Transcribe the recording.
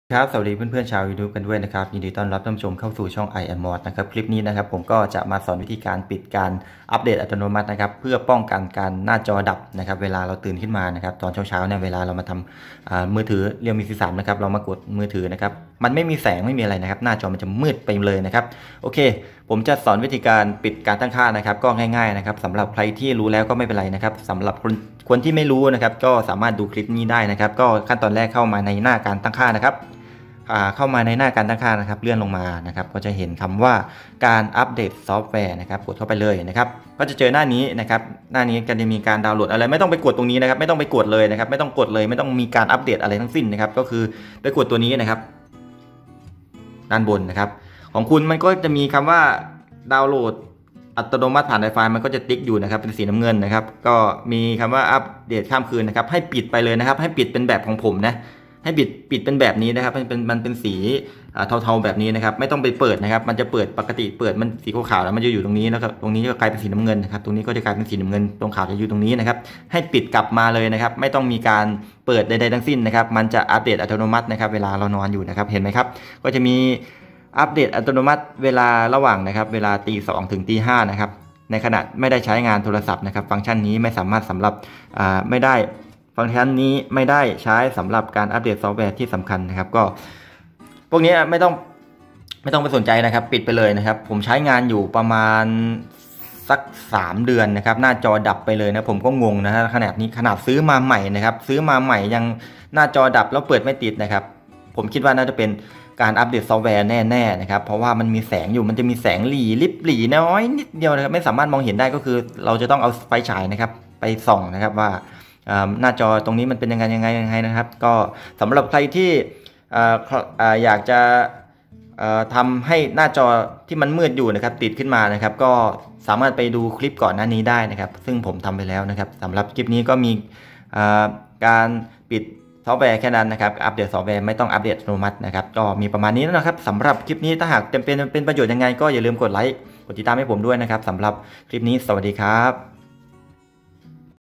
ครับสวัสดีเพื่อนๆชาว YouTube กันด้วยนะครับยินดีต้อนรับท่านผู้ชมเข้าสู่ช่อง I am Mod นะครับคลิปนี้นะครับผมก็จะมาสอนวิธีการปิดการอัปเดตอัตโนมัตินะครับเพื่อป้องกันการหน้าจอดับนะครับเวลาเราตื่นขึ้นมานะครับตอนเช้าๆเนี่ยเวลาเรามาทำมือถือเรียวมี13นะครับเรามากดมือถือนะครับมันไม่มีแสงไม่มีอะไรนะครับหน้าจอมันจะมืดไปเลยนะครับโอเคผมจะสอนวิธีการปิดการตั้งค่านะครับก็ง่ายๆนะครับสำหรับใครที่รู้แล้วก็ไม่เป็นไรนะครับสำหรับคนที่ไม่รู้นะครับก็สามารถดูคลิปนี้ได้นะครับก็ขั้นตอนแรกเข้ามาในหน้าการตั้งค่านะครับเข้ามาในหน้าการตั้งค่านะครับเลื่อนลงมานะครับก็จะเห็นคำว่าการอัปเดตซอฟต์แวร์นะครับกดเข้าไปเลยนะครับก็จะเจอหน้านี้นะครับหน้านี้ก็จะมีการดาวน์โหลดอะไรไม่ต้องไปกดตรงนี้นะครับไม่ต้องไปกดเลยนะครับไม่ต้องกดเลยไม่ต้องมีการอัปเดตอะไรทั้งสิ้นนะครับก็คือไปกดตัวนี้นะครับด้านบนนะครับของคุณมันก็จะมีคำว่าดาวน์โหลดอัตโนมัติผ่านไฟล์มันก็จะติ๊กอยู่นะครับเป็นสีน้ำเงินนะครับก็มีคำว่าอัปเดตข้ามคืนนะครับให้ปิดไปเลยนะครับให้ปิดเป็นแบบของผมนะให้ปิดเป็นแบบนี้นะครับมันเป็นสีเทาๆแบบนี้นะครับไม่ต้องไปเปิดนะครับมันจะเปิดปกติเปิดมันสีขาวๆแล้วมันจะอยู่ตรงนี้แล้วก็ตรงนี้ก็กลายเป็นสีน้ำเงินนะครับตรงนี้ก็จะกลายเป็นสีน้ำเงินตรงขาวจะอยู่ตรงนี้นะครับให้ปิดกลับมาเลยนะครับไม่ต้องมีการเปิดใดๆทั้งสิ้นนะครับมันจะอัปเดตอัตโนมัตินะครับเวลาเรานอนอยู่นะครับเห็นไหมครับก็จะมีอัปเดตอัตโนมัติเวลาระหว่างนะครับเวลาตี 2 ถึงตี 5นะครับในขณะไม่ได้ใช้งานโทรศัพท์นะครับฟังก์ชันนี้ไม่สามารถสำหรับไม่ได้ฟังก์ชันนี้ไม่ได้ใช้สำหรับการอัปเดตซอฟต์แวร์ที่สำคัญนะครับก็พวกนี้ไม่ต้องไปสนใจนะครับปิดไปเลยนะครับผมใช้งานอยู่ประมาณสัก3 เดือนนะครับหน้าจอดับไปเลยนะผมก็งงนะฮะขนาดซื้อมาใหม่นะครับซื้อมาใหม่ยังหน้าจอดับแล้วเปิดไม่ติดนะครับผมคิดว่าน่าจะเป็นการอัปเดตซอฟต์แวร์แน่ๆนะครับเพราะว่ามันมีแสงอยู่มันจะมีแสงลิบหลีน้อยนิดเดียวนะครับไม่สามารถมองเห็นได้ก็คือเราจะต้องเอาไฟฉายนะครับไปส่องนะครับว่าหน้าจอตรงนี้มันเป็นยังไงนะครับก็สำหรับใครที่อยากจะทำให้หน้าจอที่มันมืดอยู่นะครับติดขึ้นมานะครับก็สามารถไปดูคลิปก่อนหน้านี้ได้นะครับซึ่งผมทำไปแล้วนะครับสำหรับคลิปนี้ก็มีการปิดซอฟต์แวร์แค่นั้นนะครับอัปเดตซอฟต์แวร์ไม่ต้องอัปเดตอัตโนมัตินะครับก็มีประมาณนี้นะครับสำหรับคลิปนี้ถ้าหากจำเป็นประโยชน์ยังไงก็อย่าลืมกดไลค์กดติดตามให้ผมด้วยนะครับสำหรับคลิปนี้สวัสดีครับ